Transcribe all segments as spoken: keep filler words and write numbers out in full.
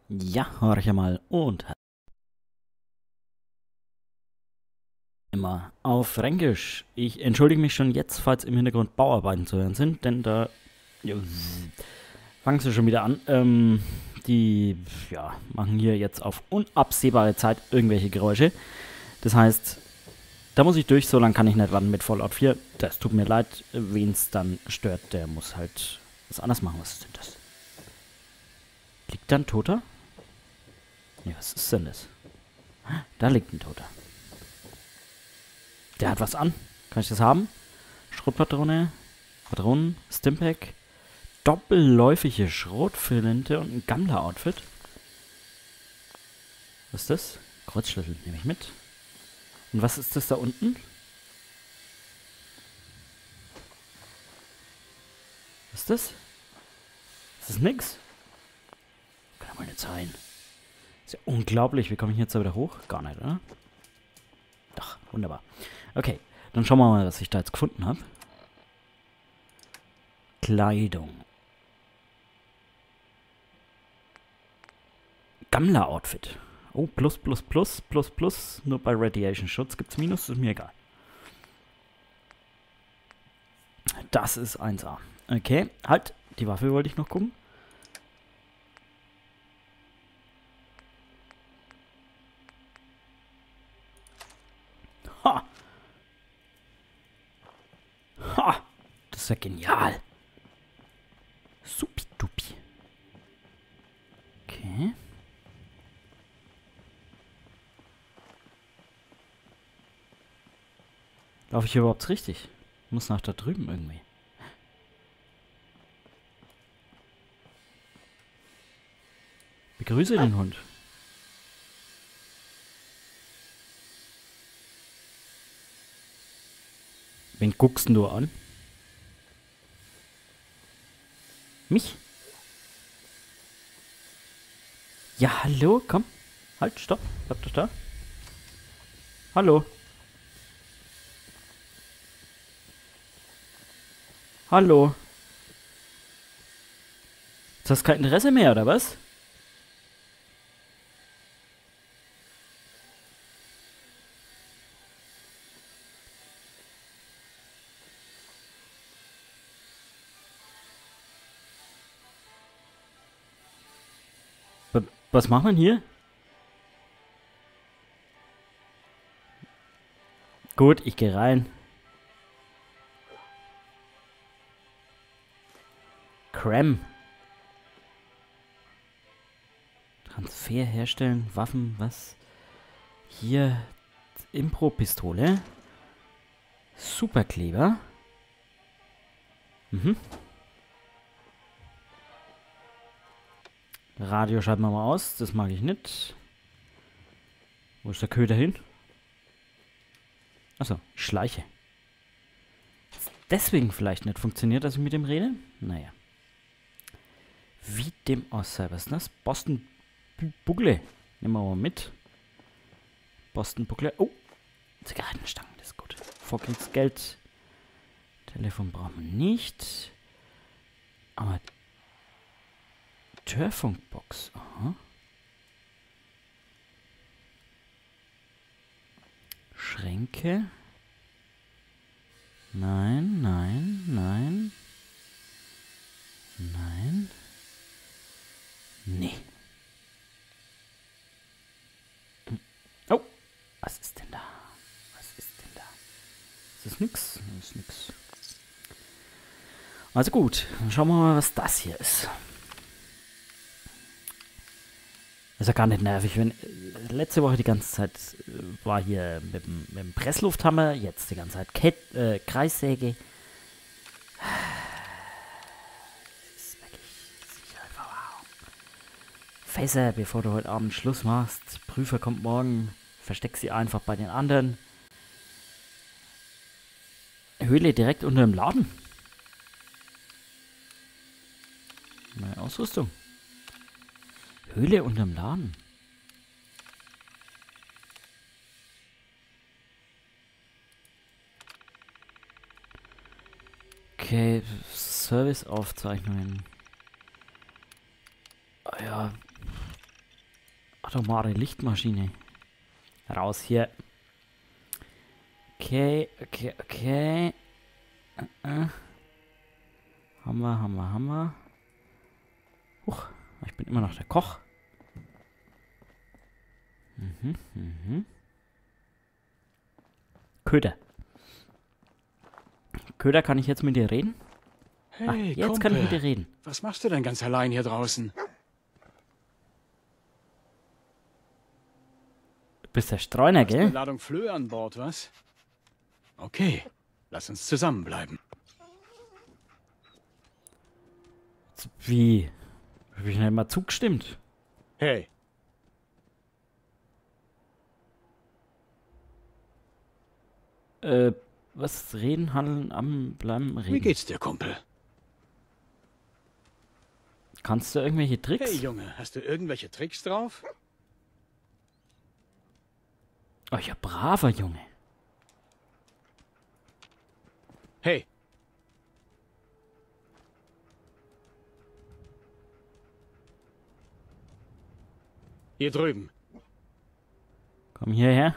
Ja, horch mal und immer auf Fränkisch. Ich entschuldige mich schon jetzt, falls im Hintergrund Bauarbeiten zu hören sind, denn da ja, fangen sie schon wieder an. Ähm, die ja, machen hier jetzt auf unabsehbare Zeit irgendwelche Geräusche. Das heißt, da muss ich durch, so lange kann ich nicht warten mit Fallout vier. Das tut mir leid, wen es dann stört, der muss halt was anderes machen. Was ist denn das? Liegt da ein Toter? Nee, was ist denn das? Da liegt ein Toter. Der hat was an. Kann ich das haben? Schrotpatrone, Patronen, Stimpack, doppelläufige Schrotflinte und ein Gammler-Outfit. Was ist das? Kreuzschlüssel nehme ich mit. Und was ist das da unten? Was ist das? Ist das nix? Kann ja mal nicht sein. Ist ja unglaublich. Wie komme ich jetzt da wieder hoch? Gar nicht, oder? Doch, wunderbar. Okay, dann schauen wir mal, was ich da jetzt gefunden habe. Kleidung. Gammler-Outfit. Oh, plus, plus, plus, plus, plus. Nur bei Radiation-Schutz gibt's Minus, ist mir egal. Das ist eins A. Okay, halt. Die Waffe wollte ich noch gucken. Ha! Ha! Das ist ja genial. Supi-dupi. Okay. Laufe ich hier überhaupt richtig? Ich muss nach da drüben irgendwie. Begrüße den Hund. Wen guckst denn du an? Mich? Ja, hallo, komm. Halt, stopp. Bleib doch da. Hallo. Hallo. Jetzt hast du kein Interesse mehr, oder was? W- Was macht man hier? Gut, ich gehe rein. Cram. Transfer herstellen, Waffen, was? Hier Impro-Pistole. Superkleber. Mhm. Radio schalten wir mal aus, das mag ich nicht. Wo ist der Köder hin? Achso, ich schleiche. Deswegen vielleicht nicht funktioniert, dass ich mit dem rede? Naja. Wie dem aus sei. Was ist das? Boston Bugle. Nehmen wir mal mit. Boston Bugle. Oh, Zigarettenstangen, das ist gut. Vorkriegsgeld. Telefon brauchen wir nicht. Aber Türfunkbox. Aha. Schränke. Nein, nein, nein. Nein. Nee. Oh, was ist denn da? Was ist denn da? Ist das nix? Das ist nix. Also gut, dann schauen wir mal, was das hier ist. Das ist ja gar nicht nervig, wenn äh, letzte Woche die ganze Zeit äh, war hier mit dem, mit dem Presslufthammer, jetzt die ganze Zeit Ket äh, Kreissäge. Das ist wirklich sicher einfach wow. Fässer, bevor du heute Abend Schluss machst. Prüfer kommt morgen, versteck sie einfach bei den anderen. Höhle direkt unter dem Laden. Neue Ausrüstung. Höhle unterm Laden. Okay, Serviceaufzeichnungen. Ah ja, Atomare Lichtmaschine. Raus hier. Okay, okay, okay. Uh -uh. Haben wir, haben wir, haben wir. Huch, ich bin immer noch der Koch. Mhm, mhm. Köder. Köder, kann ich jetzt mit dir reden? Hey, Ach, jetzt Kumpel. kann ich mit dir reden. Was machst du denn ganz allein hier draußen? Du bist der Streuner, Hast eine gell? Ladung Flöhe an Bord, was? Okay, lass uns zusammenbleiben. Wie? Hab ich nicht mal zugestimmt? Hey, Äh, was? Reden, handeln, am, bleiben, reden. wie geht's dir, Kumpel? Kannst du irgendwelche Tricks? Hey, Junge, hast du irgendwelche Tricks drauf? Oh ja, braver Junge. Hey. Hier drüben. Komm hierher.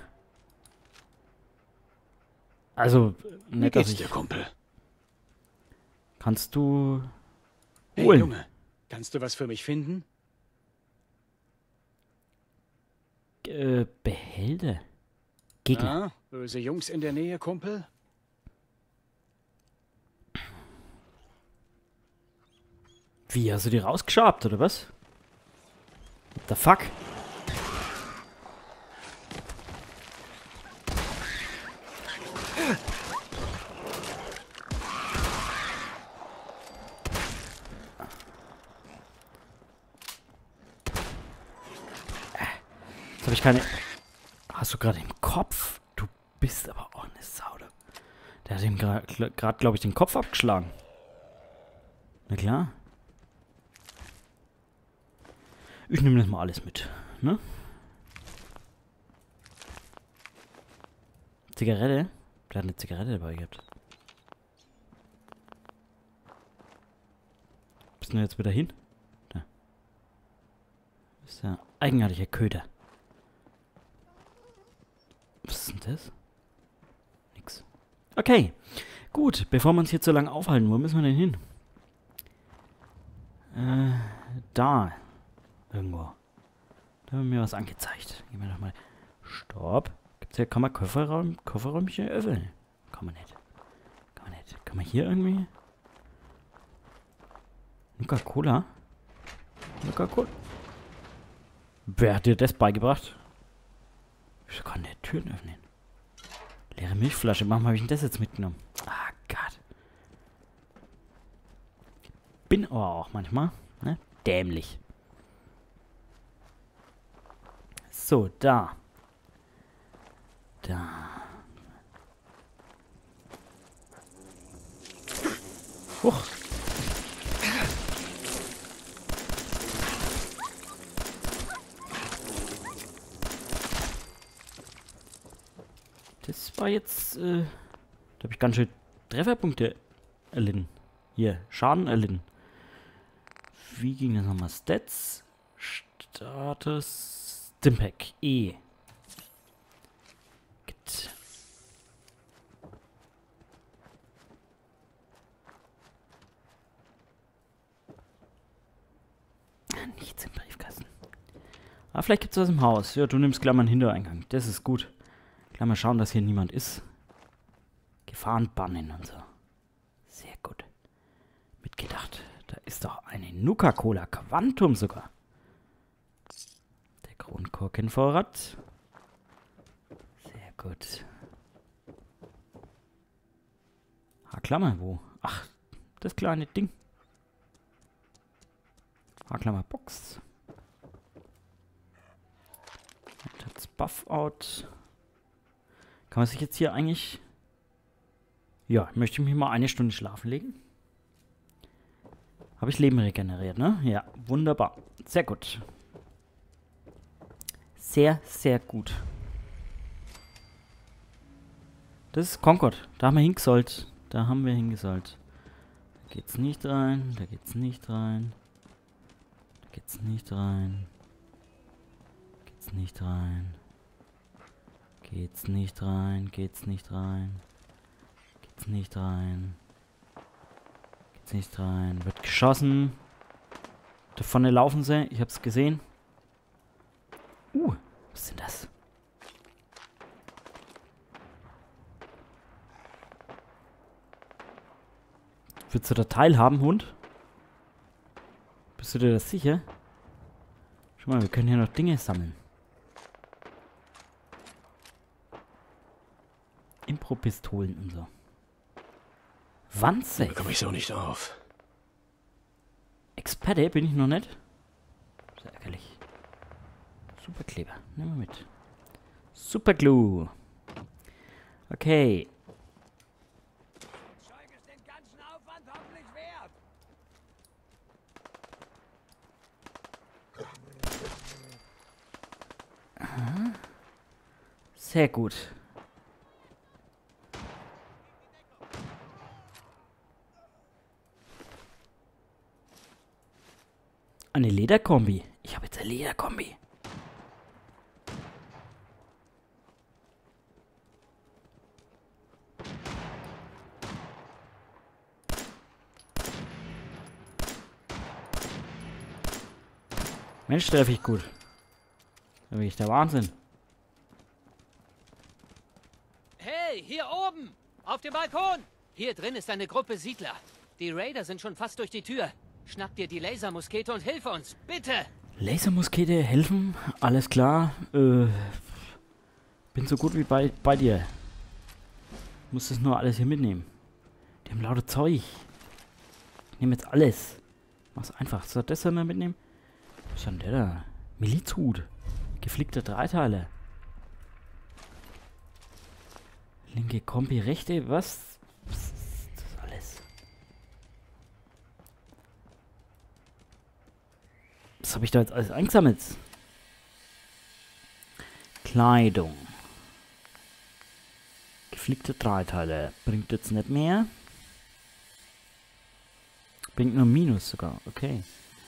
Also, Wie nicht, dass geht's ich... dir, Kumpel? Kannst du... Hey, holen? Junge, kannst du was für mich finden? Äh, Behälter. Gegner. Ah, böse Jungs in der Nähe, Kumpel? Wie, hast du die rausgeschabt, oder was? What the fuck? Jetzt habe ich keine... Hast du gerade im Kopf? Du bist aber auch eine Sau. du. Der hat ihm gerade, glaube ich, den Kopf abgeschlagen. Na klar. Ich nehme das mal alles mit, ne? Zigarette? Der hat eine Zigarette dabei gehabt. Bist du jetzt wieder hin? Da. Ist ja eigenartiger Köder. Was ist denn das? Nix. Okay. Gut, bevor wir uns hier zu lange aufhalten, wo müssen wir denn hin? Äh, da. Irgendwo. Da haben wir mir was angezeigt. Gehen wir doch mal. Stopp. Gibt's hier, kann man Kofferraum, Kofferräumchen öffnen? Kann man nicht. Kann man nicht. Kann man hier irgendwie? Nuka-Cola? Nuka-Cola? Wer hat dir das beigebracht? Ich kann der Türen öffnen. Leere Milchflasche. Warum habe ich denn das jetzt mitgenommen? Ah, Gott. Bin aber auch manchmal, ne? Dämlich. So, da. Da. Huch. Das war jetzt, äh, da habe ich ganz schön Trefferpunkte erlitten. Hier, Schaden erlitten. Wie ging das nochmal? Stats, Status, Stimpack, E. Git. Nichts im Briefkasten. Aber vielleicht gibt es was im Haus. Ja, du nimmst gleich mal einen Hintereingang. Das ist gut. Gleich mal schauen, dass hier niemand ist. Gefahren bannen und so. Sehr gut. Mitgedacht. Da ist doch eine Nuka-Cola Quantum sogar. Der Kronkorkenvorrat. Sehr gut. Haarklammer, wo? Ach, das kleine Ding. Haarklammer Box. Das Buff-Out. Kann man sich jetzt hier eigentlich... Ja, möchte ich mich mal eine Stunde schlafen legen? Habe ich Leben regeneriert, ne? Ja, wunderbar. Sehr gut. Sehr, sehr gut. Das ist Concord. Da haben wir hingesollt. Da haben wir hingesollt. Da geht's nicht rein. Da geht's nicht rein. Da geht's nicht rein. nicht rein. Geht's nicht rein. Geht's nicht rein. Geht's nicht rein. Geht's nicht rein. Wird geschossen. Da vorne laufen sie. Ich hab's gesehen. Uh, was ist denn das? Willst du da teilhaben, Hund? Bist du dir das sicher? Schau mal, wir können hier noch Dinge sammeln. Impro-Pistolen und so. Wandsafe. Bekomme ich so nicht auf. Experte bin ich noch nicht. Sehr ärgerlich. Superkleber. Nehmen wir mit. Superglue. Okay. Zeug ist den ganzen Aufwand hoffentlich wert. Aha. Sehr gut. Eine Lederkombi. Ich habe jetzt eine Lederkombi. Mensch, treffe ich gut. Da bin ich der Wahnsinn. Hey, hier oben! Auf dem Balkon! Hier drin ist eine Gruppe Siedler. Die Raider sind schon fast durch die Tür. Schnapp dir die Lasermuskete und hilf uns, bitte! Lasermuskete helfen? Alles klar. Äh, bin so gut wie bei, bei dir. Muss das nur alles hier mitnehmen. Die haben lauter Zeug. Ich nehme jetzt alles. Mach's einfach. Soll das dann mal mitnehmen? Was ist denn der da? Milizhut. Geflickte Dreiteile. Linke Kombi, rechte. Was? Was ist das alles? Was habe ich da jetzt alles eingesammelt? Kleidung. Geflickte Dreiteile. Bringt jetzt nicht mehr. Bringt nur Minus sogar. Okay.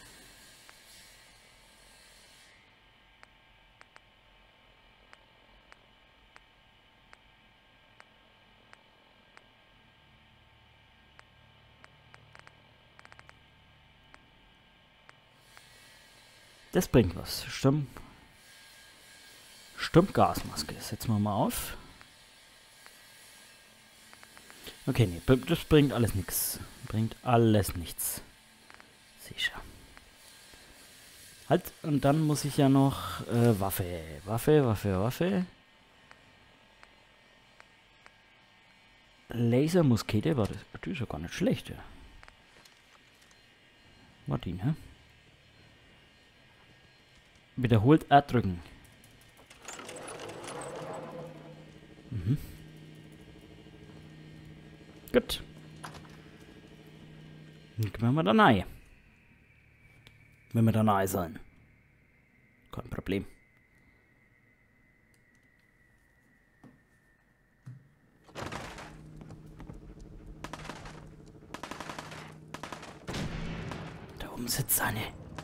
Das bringt was. Sturm. Sturmgasmaske. Setzen wir mal auf. Okay, nee, das bringt alles nichts. Bringt alles nichts. Sicher. Halt, und dann muss ich ja noch äh, Waffe. Waffe, Waffe, Waffe. Lasermuskete, war das? Die ist ja gar nicht schlecht, ja. War die, ne? Wiederholt R drücken. Mhm. Gut. Dann können wir da nahe. Wenn wir da nahe sein. Kein Problem. Da oben sitzt eine.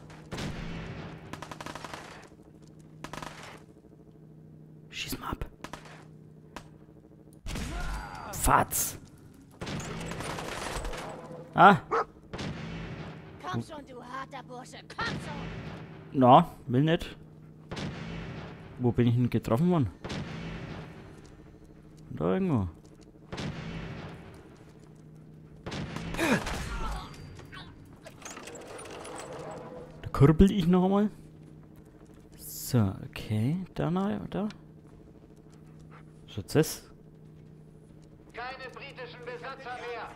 Schieß mal ab. Fatz. Ah. Komm schon, du harter Bursche, komm schon! Na, will nicht. Wo bin ich denn getroffen worden? Da irgendwo. Da kurbel ich noch einmal. So, okay. Da, na, da. Was ist das? Keine britischen Besatzer mehr.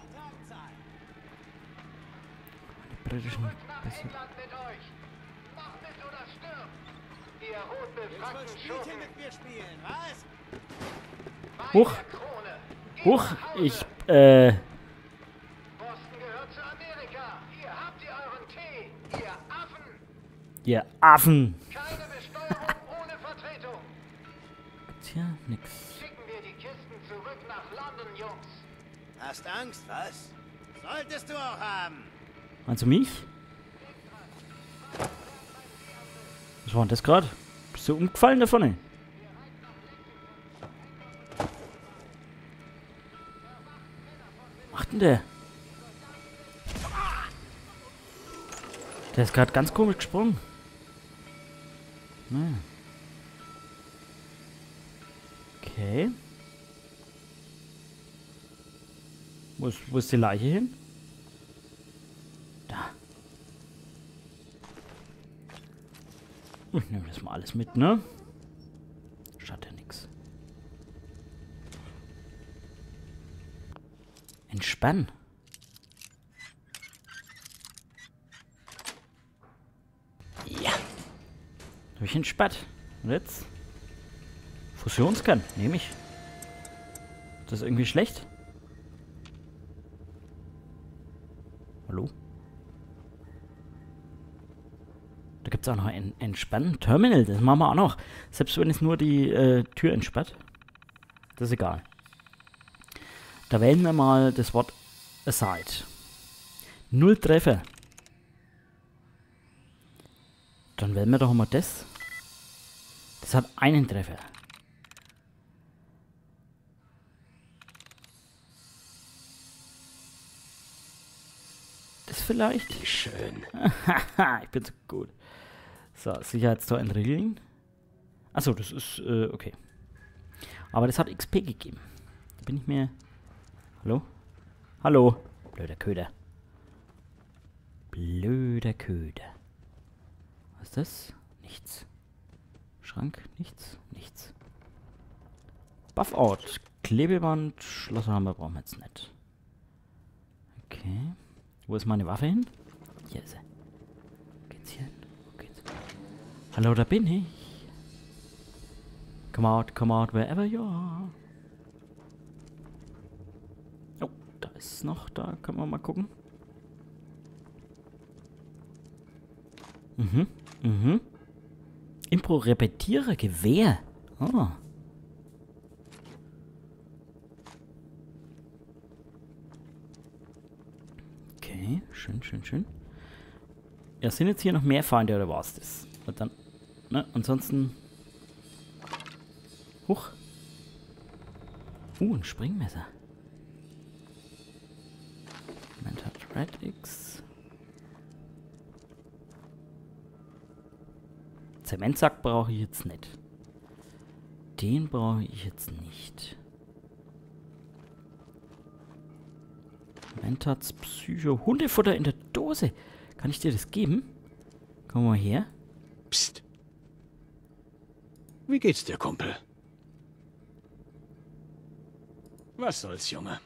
Die britischen Zurück nach Besitzer. England mit euch. Macht es oder stirbt. Ihr rotbefrackten Schurken. mit mir spielen, was? Bei Huch. der Krone. Geht Huch, nach Hause. ich, äh, Boston gehört zu Amerika. Hier habt ihr euren Tee. Ihr Affen. ihr Affen. Keine Besteuerung ohne Vertretung. Tja, nix. Schicken wir die Kisten zurück nach London, Jungs. Hast Angst, was? Solltest du auch haben. Meinst du mich? Was war denn das gerade? Bist Bist du umgefallen da vorne? Was macht denn der? Der ist gerade ganz komisch gesprungen. Naja. Okay. Wo ist, wo ist die Leiche hin? Da. Ich nehme das mal alles mit, ne? Schadet ja nix. Entspannen. Ja. Habe ich entspannt. Und jetzt? Fusionsscan. Nehme ich. Ist das irgendwie schlecht? Hallo? Da gibt es auch noch ein Entspannen-Terminal. Das machen wir auch noch. Selbst wenn es nur die äh, Tür entsperrt. Das ist egal. Da wählen wir mal das Wort Aside. Null Treffer. Dann wählen wir doch mal das. Das hat einen Treffer. Das vielleicht? Schön. Ich bin so gut. So, Sicherheitstor entriegeln. Achso, das ist, äh, okay. Aber das hat X P gegeben. Da bin ich mir... Hallo? Hallo? Blöder Köder. Blöder Köder. Was ist das? Nichts. Schrank? Nichts? Nichts. Buff-Out. Klebeband. Schlosserhammer brauchen wir jetzt nicht. Okay. Wo ist meine Waffe hin? Hier ist sie. Geht's hier hin? Wo geht's? Hallo, da bin ich. Come out, come out, wherever you are. Oh, da ist es noch. Da können wir mal gucken. Mhm, mhm. Impro-Repetiere Gewehr. Ah. Okay, schön, schön, schön. Ja, sind jetzt hier noch mehr Feinde oder was das? Und dann, ne, ansonsten... Huch. Uh, ein Springmesser. Moment, hat Red X. Zementsack brauche ich jetzt nicht. Den brauche ich jetzt nicht. Mentats Psycho. Hundefutter in der Dose. Kann ich dir das geben? Komm mal her. Psst. Wie geht's dir, Kumpel? Was soll's, Junge?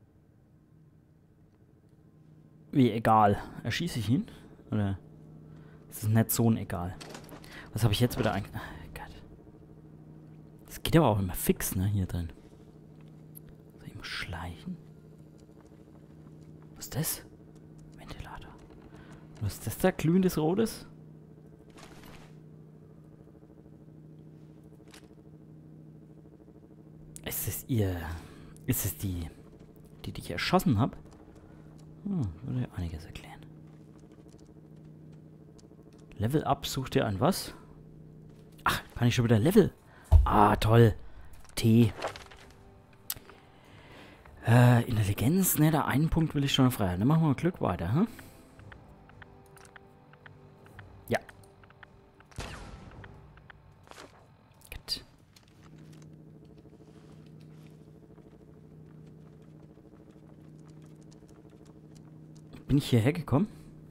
Wie egal. Erschieße ich ihn? Oder ist es nicht so ein egal? Was habe ich jetzt wieder eigentlich... Oh Gott. Das geht aber auch immer fix, ne? Hier drin. Soll ich mal schleichen? Was ist das? Ventilator. Was ist das da? Glühendes Rotes? Ist es ihr... Ist es die... Die, die ich erschossen habe? Hm, würde ja einiges erklären. Level Up, sucht ihr ein was? Ach, kann ich schon wieder Level? Ah, toll. T. Äh, Intelligenz, ne, da einen Punkt will ich schon frei. Dann machen wir mal Glück weiter, hm? Ja. Gut. Bin ich hierher gekommen?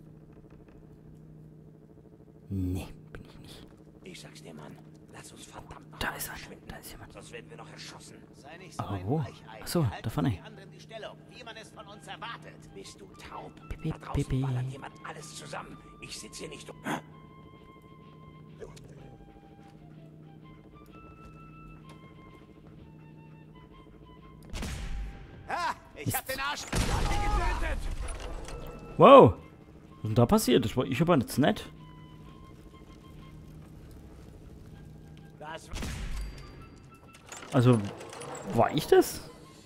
Nee, bin ich nicht. Ich sag's dir, Mann. Lass uns verdammt noch Da ist er. verschwinden. Da ist jemand. Sonst werden wir noch erschossen. Sei nicht so Aber ein wo? Weichei. Achso, Wir halten da vorne. die anderen die Stellung, wie man es von uns erwartet. Bist du taub? Pipi, Da draußen pipi. ballert jemand alles zusammen. Ich sitz hier nicht... Hä? Ah, ich hab den Arsch getötet. Wow! Was ist denn da passiert? Das war ich aber jetzt nicht. Das Also, war ich das?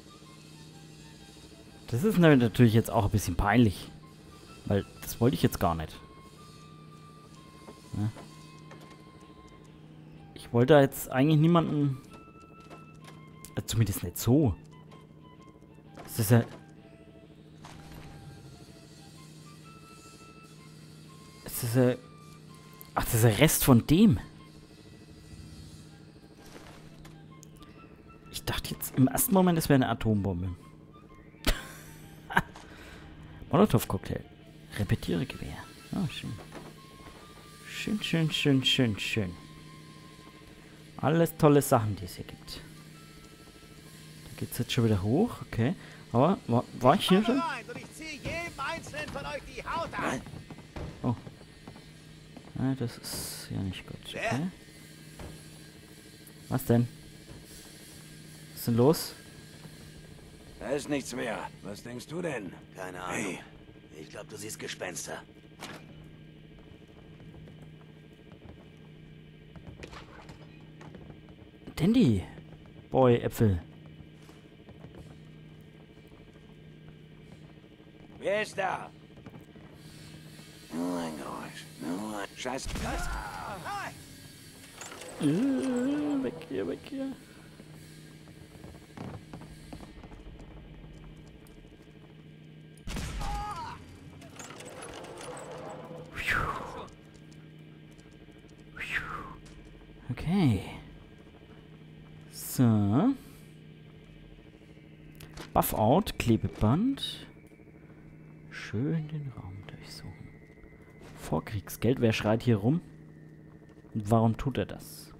Das ist natürlich jetzt auch ein bisschen peinlich. Weil das wollte ich jetzt gar nicht. Ja. Ich wollte da jetzt eigentlich niemanden... Äh, zumindest nicht so. Das ist ja... Das ist ja... Ach, das ist der Rest von dem. Ich dachte jetzt im ersten Moment, es wäre eine Atombombe. Molotow-Cocktail. Repetiere Gewehr. Ah, schön. Schön, schön, schön, schön, schön. Alles tolle Sachen, die es hier gibt. Da geht es jetzt schon wieder hoch, okay. Aber, war, war ich hier schon? Und ich ziehe jedem einzelnen von euch die Haut an. Oh. Nein, das ist ja nicht gut. Okay. Was denn? Was ist denn los? Da ist nichts mehr. Was denkst du denn? Keine Ahnung. Ich glaube, du siehst Gespenster. Dandy. Boy, Äpfel. Wer ist da? Oh mein Gott. Oh, Scheiß. Äh, weg hier, weg hier. Okay. So. Buff out, Klebeband. Schön den Raum durchsuchen. Vorkriegsgeld, wer schreit hier rum? Und warum tut er das?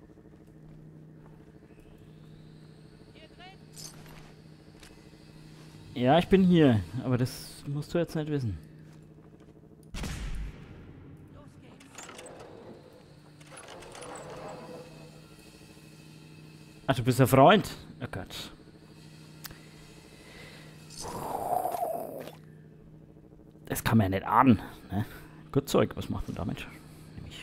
Ja, ich bin hier, aber das musst du jetzt nicht wissen. Ach, du bist der Freund? Oh Gott. Das kann man ja nicht ahnen. Ne? Gut Zeug, was macht man damit? Nämlich.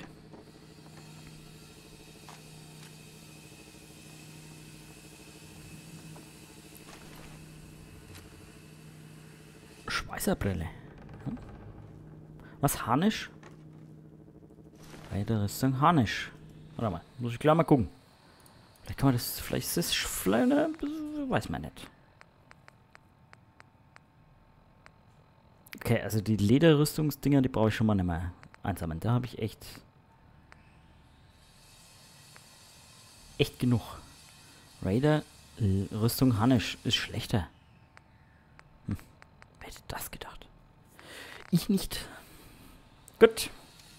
Schweißerbrille. Hm? Was? Harnisch? Weitere Rüstung Harnisch. Warte mal, muss ich gleich mal gucken. Vielleicht kann man das, vielleicht ist das, vielleicht, weiß man nicht. Okay, also die Lederrüstungsdinger, die brauche ich schon mal nicht mehr einsammeln. Da habe ich echt, echt genug. Raider, L Rüstung Harnisch ist schlechter. Hm, wer hätte das gedacht? Ich nicht. Gut.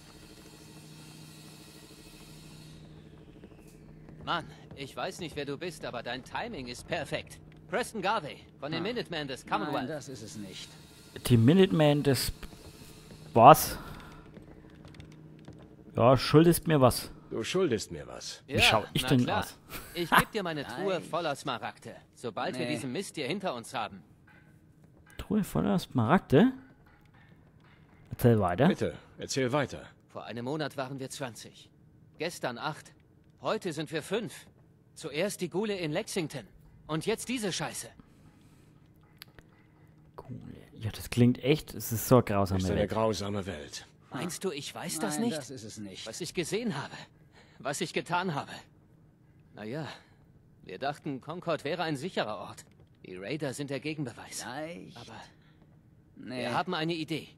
Mann, ich weiß nicht, wer du bist, aber dein Timing ist perfekt. Preston Garvey von den Minutemen des Commonwealth. Nein, das ist es nicht. Die Minutemen des... Was? Ja, schuldest mir was. Du schuldest mir was. Wie schau ich na denn klar. aus? Ich gebe dir meine Truhe Nein. voller Smaragde, sobald wir Nee. diesen Mist hier hinter uns haben. Truhe voller Smaragde? Erzähl weiter. Bitte, erzähl weiter. Vor einem Monat waren wir zwanzig. Gestern acht. Heute sind wir fünf. Zuerst die Ghule in Lexington. Und jetzt diese Scheiße. Cool. Ja, das klingt echt, es ist so eine grausame Ist eine Welt. grausame Welt. Meinst du, ich weiß das Nein, nicht? das ist es nicht. Was ich gesehen habe. Was ich getan habe. Naja, wir dachten, Concord wäre ein sicherer Ort. Die Raider sind der Gegenbeweis. Leicht. Aber Nee. wir haben eine Idee.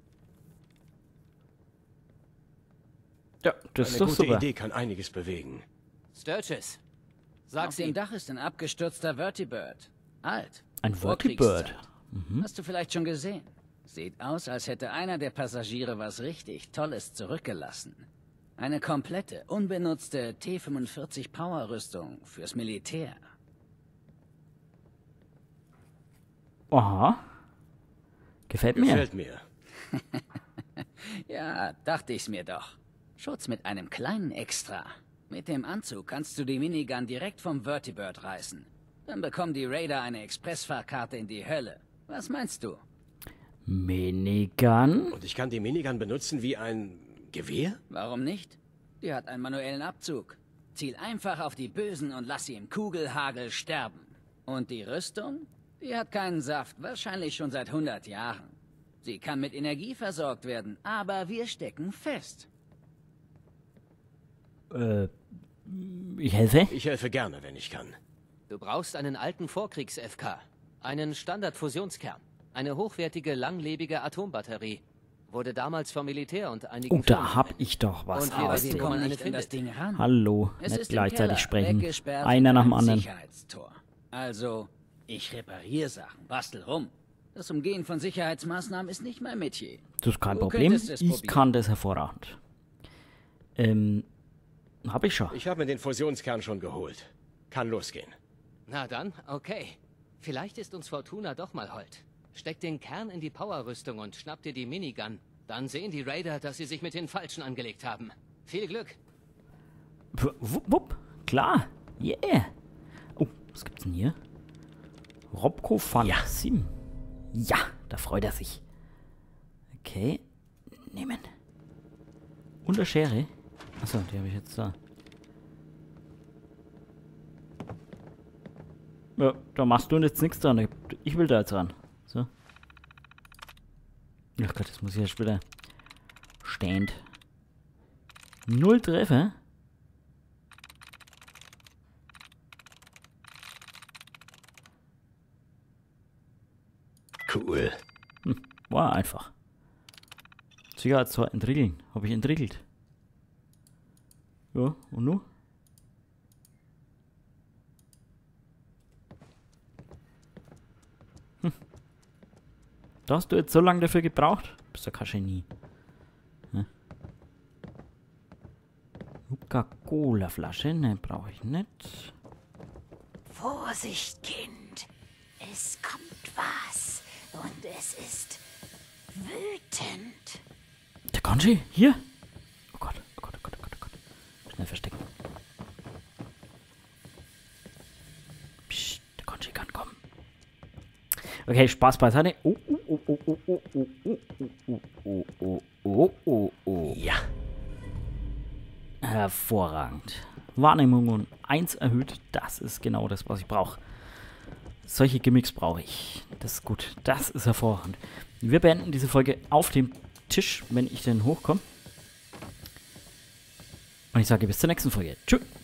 Ja, das Eine ist doch gute super. Idee kann einiges bewegen. Sturgis, Auf sag's dem ihm. Dach ist ein abgestürzter Vertibird. Alt. Ein Vorkriegszeit. Vertibird. Mhm. Hast du vielleicht schon gesehen? Sieht aus, als hätte einer der Passagiere was richtig Tolles zurückgelassen. Eine komplette, unbenutzte T fünfundvierzig Power-Rüstung fürs Militär. Aha. Gefällt mir. Gefällt mir. Ja, dachte ich's mir doch. Schutz mit einem kleinen Extra. Mit dem Anzug kannst du die Minigun direkt vom Vertibird reißen. Dann bekommen die Raider eine Expressfahrkarte in die Hölle. Was meinst du? Minigun. Und ich kann die Minigun benutzen wie ein Gewehr? Warum nicht? Die hat einen manuellen Abzug. Ziel einfach auf die Bösen und lass sie im Kugelhagel sterben. Und die Rüstung? Die hat keinen Saft, wahrscheinlich schon seit hundert Jahren. Sie kann mit Energie versorgt werden, aber wir stecken fest. Äh, Ich helfe. Ich helfe gerne, wenn ich kann. Du brauchst einen alten Vorkriegs-F K, einen Standard-Fusionskern, eine hochwertige, langlebige Atombatterie. Wurde damals vom Militär und einigen Oh, da Firmen hab verwendet. ich doch was Und wir aus wissen, dem. wo man Komm eine nicht an das findet. Ding ran. Hallo, Es nicht ist im gleichzeitig Keller, sprechen. weggesperrt Einer in nach dem einem anderen. Sicherheitstor. Also, ich repariere Sachen, bastel rum. Das Umgehen von Sicherheitsmaßnahmen ist nicht mein Metier. Das ist kein Du Problem. könntest es Ich probieren. kann das hervorragend. Ähm, hab ich schon. Ich habe mir den Fusionskern schon geholt. Kann losgehen. Na dann, okay. Vielleicht ist uns Fortuna doch mal hold. Steck den Kern in die Powerrüstung und schnapp dir die Minigun. Dann sehen die Raider, dass sie sich mit den Falschen angelegt haben. Viel Glück. W- Wupp, wupp. Klar. Yeah. Oh, was gibt's denn hier? Robco Fun Ja. sieben. Ja, da freut er sich. Okay. Nehmen. Und der Schere. Achso, die habe ich jetzt da. Ja, da machst du jetzt nichts dran. Ich will da jetzt ran. So. Ach Gott, das muss ich ja später. Stand. Null Treffer. Cool. Hm, war einfach. Sicherheitstor entriegeln. Habe ich entriegelt. Ja, und nu? Hm. Da hast du jetzt so lange dafür gebraucht? Bist du kein Genie. Hm. Coca-Cola-Flasche, ne, brauche ich nicht. Vorsicht, Kind. Es kommt was. Und es ist wütend. Der Konji, hier. Oh Gott, oh Gott, oh Gott, oh Gott, oh Gott. Schnell verstecken. Psst, der Konji kann kommen. Okay, Spaß beiseite. Oh, oh, oh, oh, oh, oh, oh, oh, oh, oh, oh, oh, oh, oh. Ja. Hervorragend. Wahrnehmung um eins erhöht. Das ist genau das, was ich brauche. Solche Gimmicks brauche ich. Das ist gut. Das ist hervorragend. Wir beenden diese Folge auf dem Tisch, wenn ich denn hochkomme. Und ich sage bis zur nächsten Folge. Tschüss.